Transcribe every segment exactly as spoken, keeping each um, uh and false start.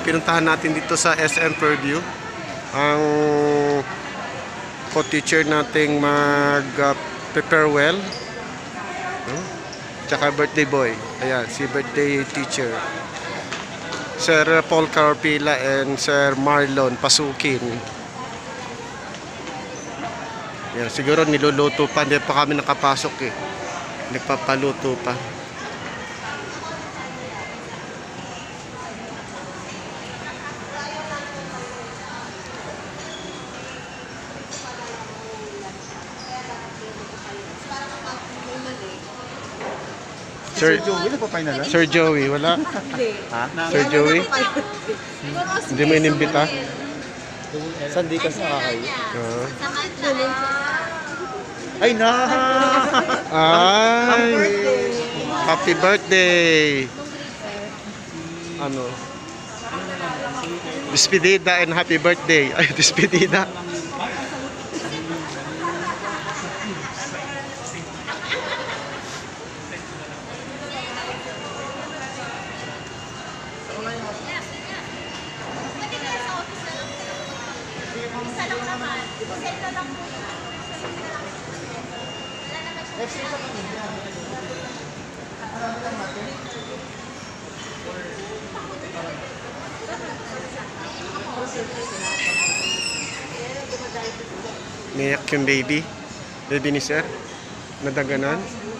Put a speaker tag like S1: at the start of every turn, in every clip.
S1: pinuntahan natin dito sa S M Purview. Ang co-teacher nating mag uh, prepare well. Hmm? Tsaka birthday boy. Ayan, si birthday teacher. Sir Paul Carpila and Sir Marlon Pasukin. Yan, siguro niluluto pa. Hindi pa kami nakapasok eh. Nagpapaluto pa. Sir
S2: Joey, nagpa-final na?
S1: Sir Joey, wala?
S2: Ha?
S1: Sir Joey? Hindi mo inimbita?
S2: Saan di ka sa kakay?
S1: Uh,
S2: Ay na!
S1: ay! Happy birthday! Ano? Despedida and happy birthday. Ay, despedida. Niyak yung baby. Baby ni sir. Nadaganan.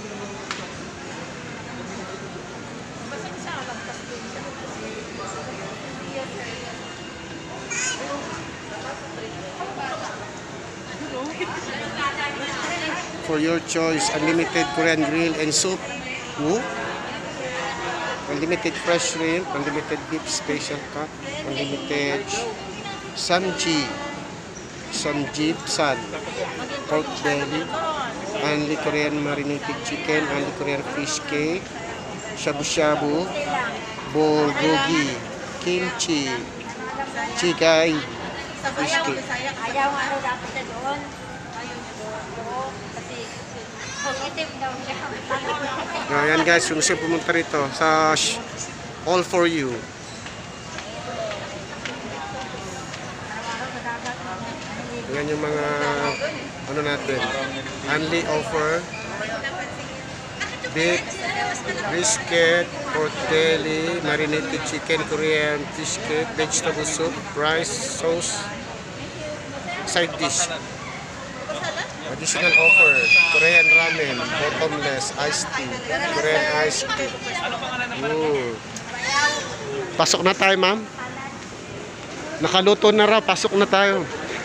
S1: For your choice, unlimited Korean grill and soup. Woo? Unlimited fresh shrimp, unlimited beef special cut, unlimited samji, samji san, pork belly, only Korean marinated chicken, only Korean fish cake, shabu-shabu, bulgogi, kimchi, chigay, fish cake.
S3: Ayaw nga raw dapat na doon. Ayaw niya doon. Kasi kung itim daw niya.
S1: Ayan guys, kung gusto pumunta rito sa All For You. Ayan yung mga ano natin. Only offer beef, brisket, pork belly, marinated chicken, Korean fish cake, vegetable soup, rice, sauce, side dish. Additional offer, Korean ramen, bottomless, iced tea, Korean ice cream. Ooh. Pasok na tayo, ma'am. Nakaluto na raw, pasok na tayo.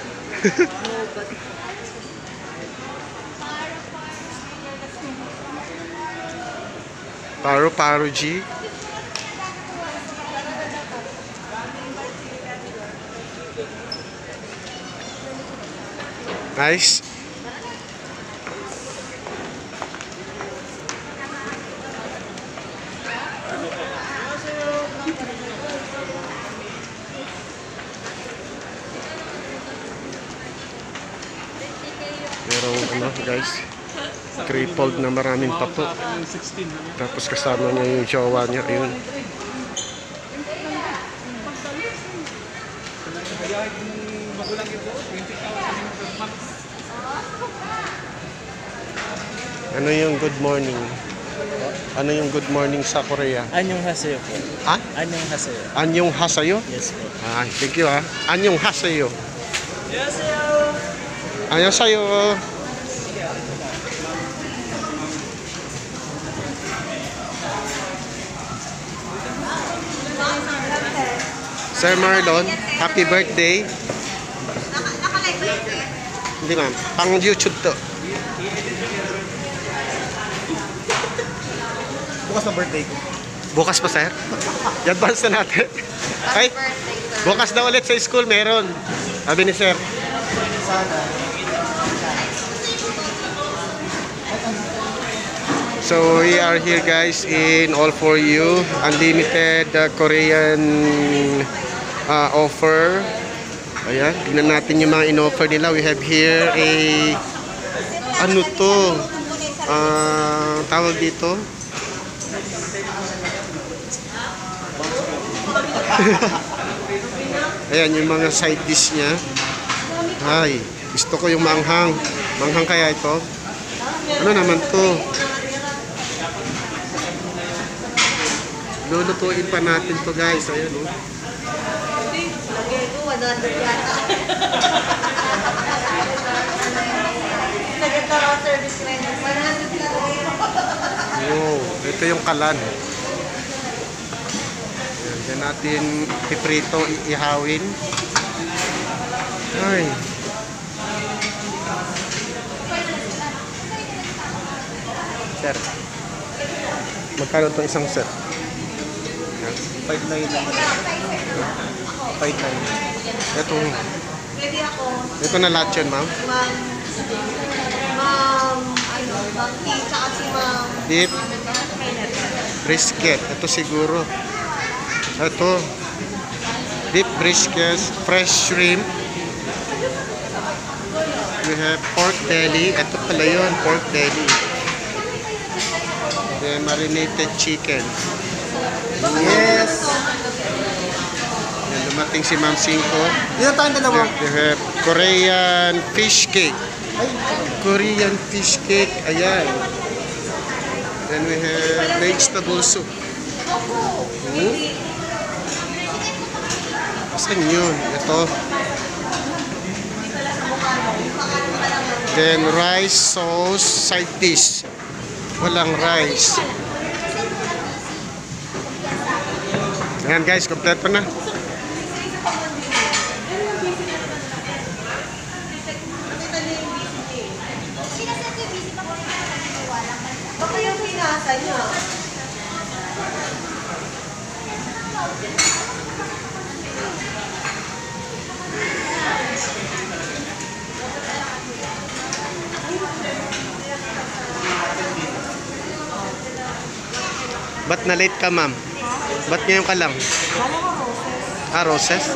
S1: Paru-paru G. Nice. Merong ano guys, crippled na maraming tato. Tapos kasama niya yung jowa niya. Ayun. Ano yung good morning? Ano yung good morning sa Korea?
S2: Anyong haseyo po.
S1: Ha?
S2: Anyong haseyo.
S1: Anyong hasayo?
S2: Yes po.
S1: Ah, thank you ha. Anyong hasayo. Annyeonghaseyo. Sir Marlon, happy birthday. Hindi ma'am, pang YouTube to.
S2: Bukas na birthday ko.
S1: Bukas pa sir? I-advance na natin. Ay, bukas na ulit sa school meron. Sabi ni sir. So we are here guys in All For You, unlimited uh, Korean uh, offer. Ayan, tignan natin yung mga in-offer nila. We have here a ano to? Uh, tawag dito? Ayan yung mga side dish niya. Ay, gusto ko yung manghang. Manghang kaya ito? Ano naman to? Lulutuin pa natin to guys. Ayan o. Oh. Wow, ito yung kalan. Ayan, yan natin piprito, iihawin. Ay. Sir, magkano itong isang set?
S2: five nine lang. five nine.
S1: Ito,
S3: Pwede ako,
S1: ito na lahat yun, ma'am.
S3: ma'am, ma'am, ano, ma'am T, tsaka si ma'am.
S1: Beef, brisket. Ito siguro. Ito. Beef brisket, fresh shrimp. We have pork belly. Ito pala yun, pork belly. Then marinated chicken.
S2: Yes!
S1: Yan, dumating si Ma'am Cinco.
S2: Dito tayo dalawa.
S1: We have Korean fish cake.
S2: Ay,
S1: Korean fish cake. Ayan. Then we have vegetable soup. Hmm? Asan yun? Ito. Then rice sauce side dish. Walang rice. Ayan guys, kompleto na.
S3: Baka yung pinasa niya.
S1: Ba't na late ka, ma'am? Ba't ngayon ka lang? Ah, roses?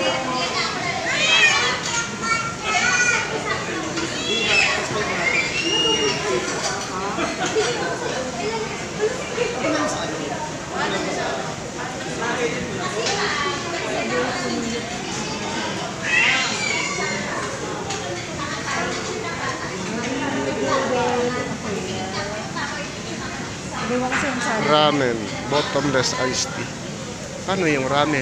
S1: Ramen, bottomless iced tea. Paano yung ramen?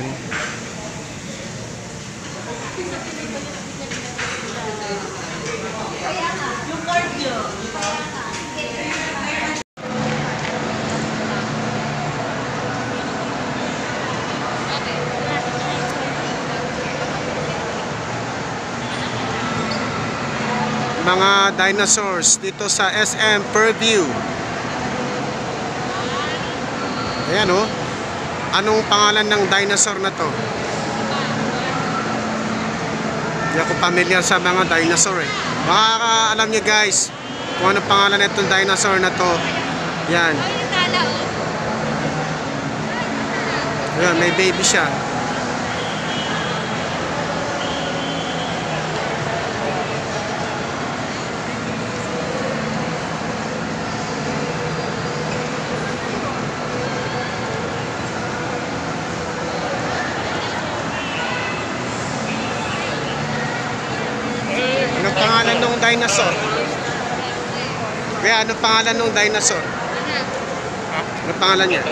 S1: Mga dinosaurs dito sa S M Purview. Ayan o. Oh. Anong pangalan ng dinosaur na to? Hindi ako familiar sa mga dinosaur eh. Makakaalam niyo guys kung anong pangalan na itong dinosaur na to. Yan. Ayan, may baby siya. Anong pangalan ng dinosaur? Kaya anong pangalan ng dinosaur? Anong pangalan niya?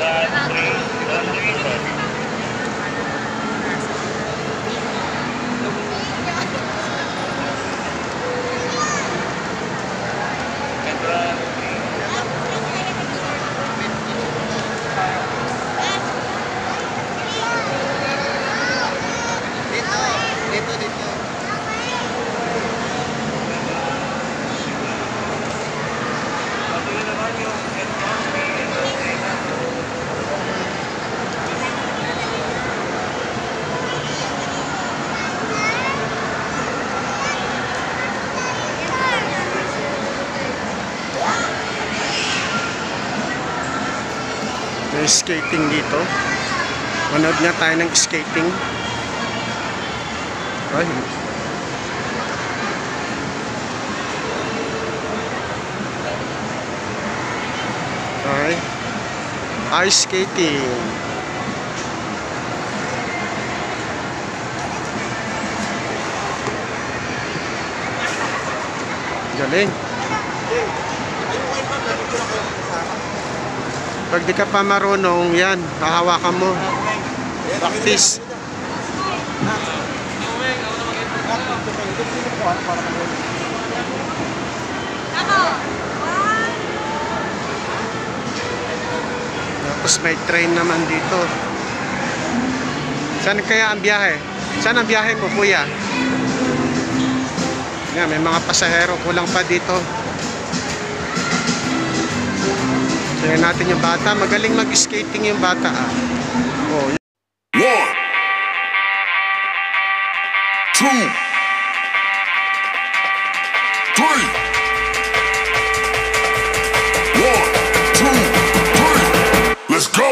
S1: Dito, dito, dito. May skating dito. Manood nga tayo ng skating. Ay. Ay. Ice skating. Galing. Pag di ka pa marunong, yan, hahawakan mo. Practice. Tapos may train naman dito. Saan kaya ang biyahe? Saan ang biyahe mo, kuya? Yan, may mga pasahero. Kulang pa dito. Tingnan natin yung bata. Magaling mag-skating yung bata. Ah. Oh,
S4: One, two, three. One, two, three. Let's go.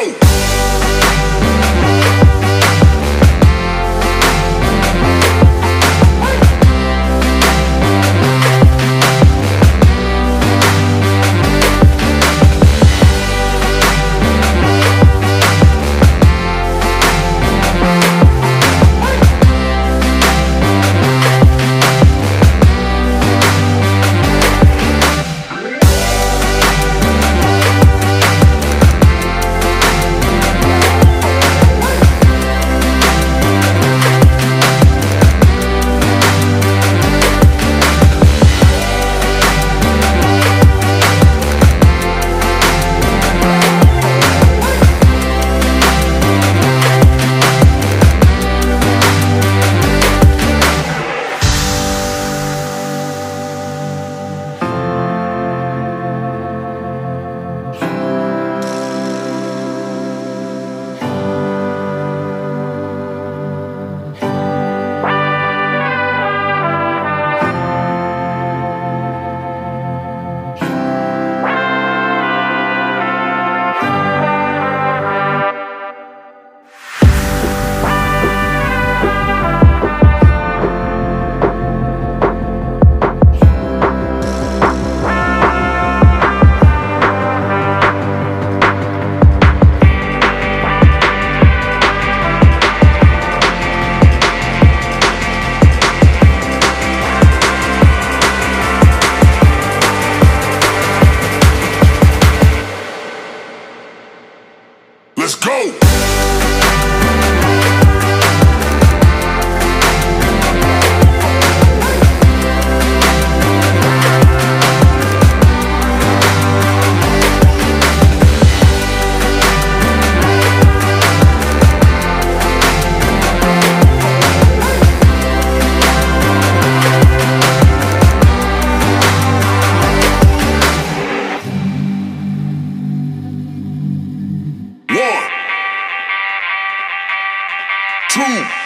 S4: Let's go. One, two.